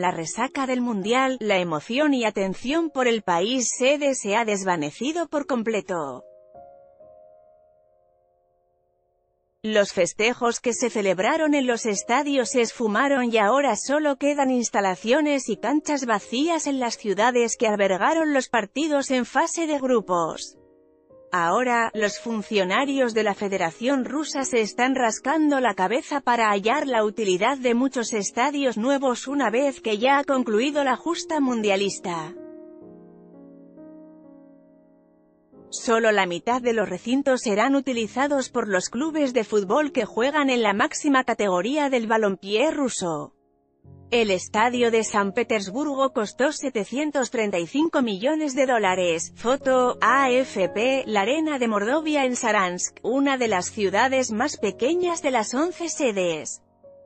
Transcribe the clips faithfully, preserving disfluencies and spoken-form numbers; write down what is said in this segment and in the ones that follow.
la resaca del Mundial, la emoción y atención por el país sede se ha desvanecido por completo. Los festejos que se celebraron en los estadios se esfumaron y ahora solo quedan instalaciones y canchas vacías en las ciudades que albergaron los partidos en fase de grupos. Ahora, los funcionarios de la Federación Rusa se están rascando la cabeza para hallar la utilidad de muchos estadios nuevos una vez que ya ha concluido la justa mundialista. Solo la mitad de los recintos serán utilizados por los clubes de fútbol que juegan en la máxima categoría del balompié ruso. El estadio de San Petersburgo costó setecientos treinta y cinco millones de dólares. Foto, A F P, la Arena de Mordovia en Saransk, una de las ciudades más pequeñas de las once sedes.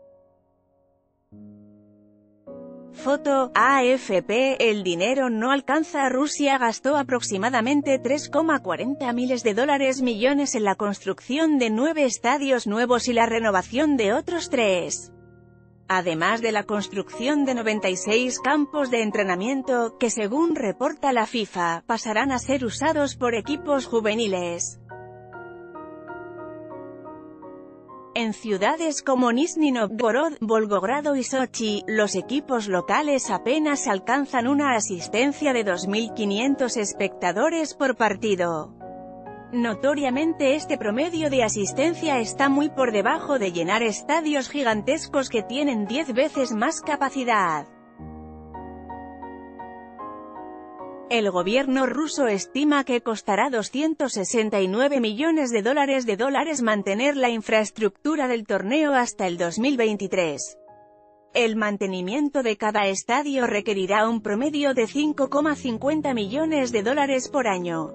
Foto, A F P, el dinero no alcanza. Rusia gastó aproximadamente tres coma cuarenta miles de dólares millones en la construcción de nueve estadios nuevos y la renovación de otros tres. Además de la construcción de noventa y seis campos de entrenamiento, que según reporta la FIFA, pasarán a ser usados por equipos juveniles. En ciudades como Nizhny Novgorod, Volgogrado y Sochi, los equipos locales apenas alcanzan una asistencia de dos mil quinientos espectadores por partido. Notoriamente este promedio de asistencia está muy por debajo de llenar estadios gigantescos que tienen diez veces más capacidad. El gobierno ruso estima que costará doscientos sesenta y nueve millones de dólares de dólares mantener la infraestructura del torneo hasta el dos mil veintitrés. El mantenimiento de cada estadio requerirá un promedio de cinco coma cincuenta millones de dólares por año.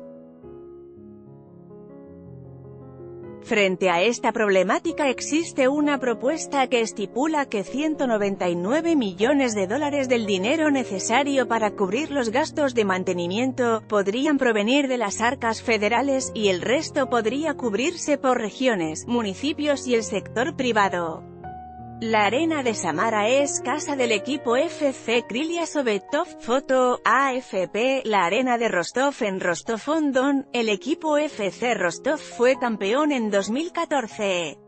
Frente a esta problemática existe una propuesta que estipula que ciento noventa y nueve millones de dólares del dinero necesario para cubrir los gastos de mantenimiento podrían provenir de las arcas federales, y el resto podría cubrirse por regiones, municipios y el sector privado. La Arena de Samara es casa del equipo F C Krylia Sovetov. Foto, A F P, la Arena de Rostov en Rostov-on-Don, el equipo F C Rostov fue campeón en dos mil catorce.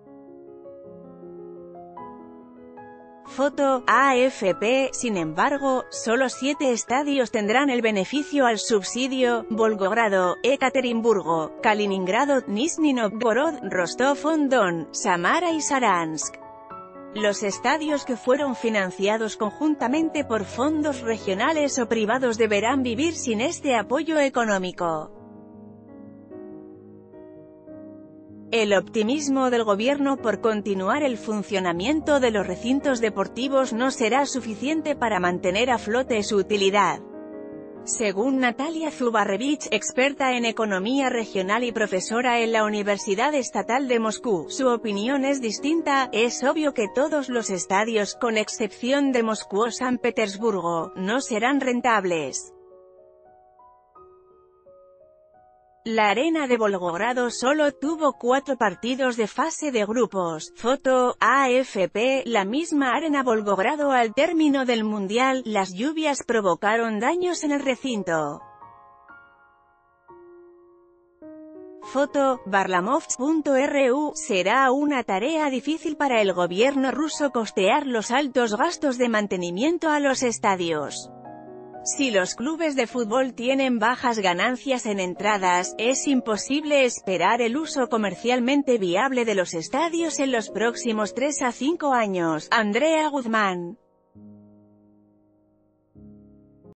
Foto, A F P, sin embargo, solo siete estadios tendrán el beneficio al subsidio: Volgogrado, Ekaterimburgo, Kaliningrado, Nizhny Novgorod, Rostov-on-Don, Samara y Saransk. Los estadios que fueron financiados conjuntamente por fondos regionales o privados deberán vivir sin este apoyo económico. El optimismo del gobierno por continuar el funcionamiento de los recintos deportivos no será suficiente para mantener a flote su utilidad. Según Natalia Zubarevich, experta en economía regional y profesora en la Universidad Estatal de Moscú, su opinión es distinta. Es obvio que todos los estadios, con excepción de Moscú o San Petersburgo, no serán rentables. La Arena de Volgogrado solo tuvo cuatro partidos de fase de grupos. Foto, A F P, la misma Arena Volgogrado al término del Mundial, las lluvias provocaron daños en el recinto. Foto, Varlamov punto R U, será una tarea difícil para el gobierno ruso costear los altos gastos de mantenimiento a los estadios. Si los clubes de fútbol tienen bajas ganancias en entradas, es imposible esperar el uso comercialmente viable de los estadios en los próximos tres a cinco años. Andrea Guzmán.